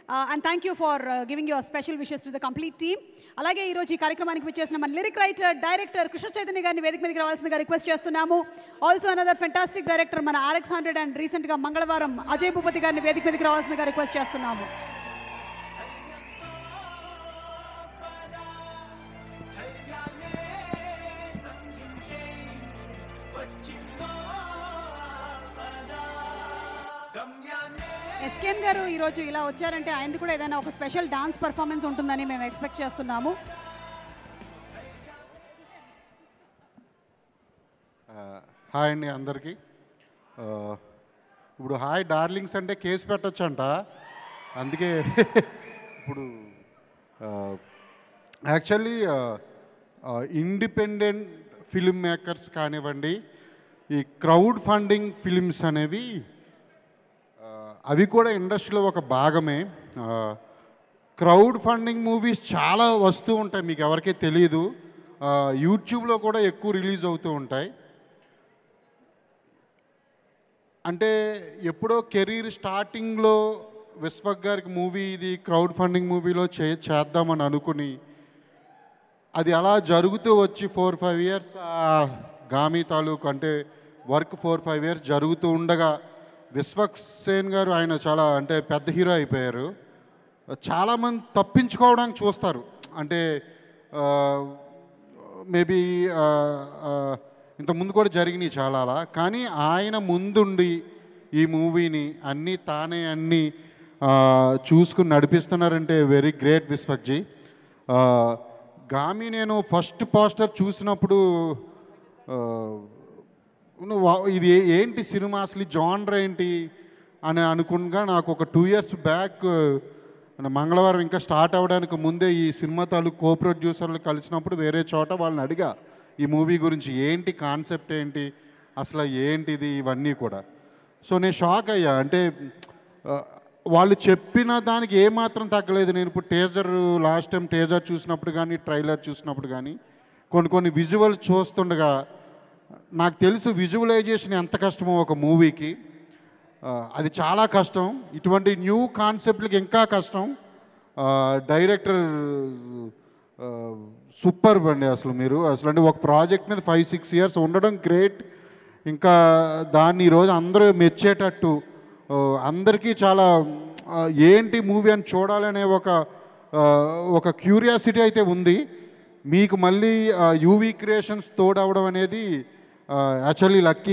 And thank you for giving your special wishes to the complete team. అలాగే ఈరోజు ఈ కార్యక్రమానికి విచ్చేసిన మన lyric writer director Krishna Chaitanya గారిని వేదిక మీదకి రావాల్సిందిగా రిక్వెస్ట్ చేస్తున్నాము. ఆల్సో అనదర్ ఫెంటాస్టిక్ డైరెక్టర్ మన RX100 అండ్ రీసెంట్గా మంగళవారం అజయ్ భూపతి గారిని వేదిక మీదకి రావాల్సిందిగా రిక్వెస్ట్ చేస్తున్నాము. ఎస్కేఎన్ గారు ఈరోజు ఇలా వచ్చారంటే ఆయనది కూడా ఏదైనా ఒక స్పెషల్ డాన్స్ పర్ఫార్మెన్స్ ఉంటుందని మేము ఎక్స్పెక్ట్ చేస్తున్నాము. హాయ్ అండి అందరికీ. ఇప్పుడు హాయ్ డార్లింగ్స్ అంటే కేసు పెట్టచ్చంట, అందుకే ఇప్పుడు యాక్చువల్లీ ఇండిపెండెంట్ ఫిల్మ్ మేకర్స్ కానివ్వండి, ఈ క్రౌడ్ ఫండింగ్ ఫిలిమ్స్ అనేవి అవి కూడా ఇండస్ట్రీలో ఒక భాగమే. క్రౌడ్ ఫండింగ్ మూవీస్ చాలా వస్తూ ఉంటాయి, మీకు ఎవరికీ తెలియదు. యూట్యూబ్లో కూడా ఎక్కువ రిలీజ్ అవుతూ ఉంటాయి. అంటే ఎప్పుడో కెరీర్ స్టార్టింగ్లో విశ్వక్ గారికి మూవీ ఇది క్రౌడ్ ఫండింగ్ మూవీలో చేద్దామని అనుకుని అది అలా జరుగుతూ వచ్చి 4-5 ఇయర్స్ గామి తాలూకు అంటే వర్క్ 4-5 ఇయర్స్ జరుగుతూ ఉండగా విశ్వక్ సేన్ గారు ఆయన చాలా అంటే పెద్ద హీరో అయిపోయారు. చాలామంది తప్పించుకోవడానికి చూస్తారు, అంటే మేబీ ఇంతకుముందు కూడా జరిగినాయి చాలా అలా. కానీ ఆయన ముందుండి ఈ మూవీని అన్నీ చూసుకుని నడిపిస్తున్నారంటే వెరీ గ్రేట్ విశ్వక్జీ. గామి నేను ఫస్ట్ పోస్టర్ చూసినప్పుడు ఇది ఏంటి సినిమా, అసలు జానర్ ఏంటి అని అనుకున్నా. నాకు ఒక 2 ఇయర్స్ బ్యాక్ మంగళవారం ఇంకా స్టార్ట్ అవ్వడానికి ముందే ఈ సినిమా తాలూకు కో ప్రొడ్యూసర్లు కలిసినప్పుడు వేరే చోట వాళ్ళని అడిగా ఈ మూవీ గురించి, ఏంటి కాన్సెప్ట్ ఏంటి అసలు ఏంటిది ఇవన్నీ కూడా. సో నేను షాక్ అయ్యా. అంటే వాళ్ళు చెప్పిన దానికి ఏమాత్రం తగ్గలేదు. నేను ఇప్పుడు లాస్ట్ టైం టేజర్ చూసినప్పుడు కానీ ట్రైలర్ చూసినప్పుడు కానీ కొన్ని విజువల్స్ చూస్తుండగా నాకు తెలుసు విజువలైజేషన్ ఎంత కష్టమో ఒక మూవీకి. అది చాలా కష్టం, ఇటువంటి న్యూ కాన్సెప్ట్లకి ఇంకా కష్టం. డైరెక్టర్ సూపర్ అండి అసలు. మీరు అసలు అంటే ఒక ప్రాజెక్ట్ మీద 5-6 ఇయర్స్ ఉండడం గ్రేట్. ఇంకా దాన్ని ఈరోజు అందరూ మెచ్చేటట్టు అందరికీ చాలా ఏంటి మూవీ అని చూడాలనే ఒక క్యూరియాసిటీ అయితే ఉంది. మీకు మళ్ళీ యూవీ క్రియేషన్స్ తోడవడం అనేది యాక్చువల్లీ లక్కీ.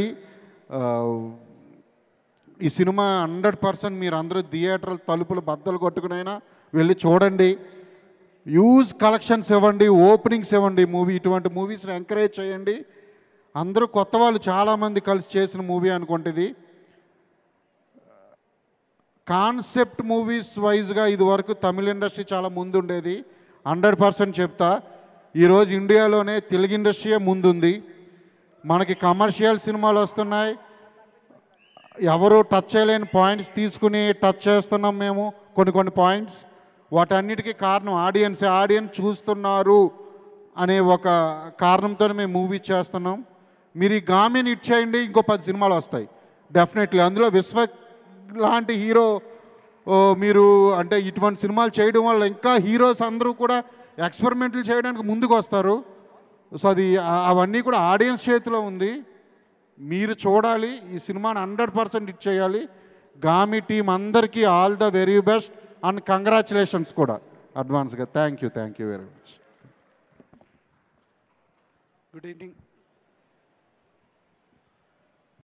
ఈ సినిమా 100% మీరు అందరూ థియేటర్ తలుపులు బద్దలు కొట్టుకునైనా వెళ్ళి చూడండి. యూజ్ కలెక్షన్స్ ఇవ్వండి, ఓపెనింగ్స్ ఇవ్వండి. ఇటువంటి మూవీస్ని ఎంకరేజ్ చేయండి. అందరూ కొత్త వాళ్ళు చాలామంది కలిసి చేసిన మూవీ అనుకుంటుంది. కాన్సెప్ట్ మూవీస్ వైజ్గా ఇదివరకు తమిళ ఇండస్ట్రీ చాలా ముందు ఉండేది, 100% చెప్తా. ఈరోజు ఇండియాలోనే తెలుగు ఇండస్ట్రీయే ముందుంది. మనకి కమర్షియల్ సినిమాలు వస్తున్నాయి, ఎవరు టచ్ చేయలేని పాయింట్స్ తీసుకుని టచ్ చేస్తున్నాం మేము కొన్ని పాయింట్స్. వాటన్నిటికీ కారణం ఆడియన్స్ చూస్తున్నారు అనే ఒక కారణంతోనే మేము మూవీ చేస్తున్నాం. మీరు ఈ గామిని హిట్ చేయండి, ఇంకో 10 సినిమాలు వస్తాయి డెఫినెట్లీ. అందులో విశ్వక్ లాంటి హీరో మీరు అంటే ఇటువంటి సినిమాలు చేయడం వల్ల ఇంకా హీరోస్ అందరూ కూడా ఎక్స్పెరిమెంట్లు చేయడానికి ముందుకు వస్తారు. సో అవన్నీ కూడా ఆడియన్స్ చేతిలో ఉంది. మీరు చూడాలి, ఈ సినిమాని 100% హిట్ చేయాలి. గామి టీం అందరికీ all the very best and congratulations కూడా అడ్వాన్స్గా. Thank you very much. Good evening.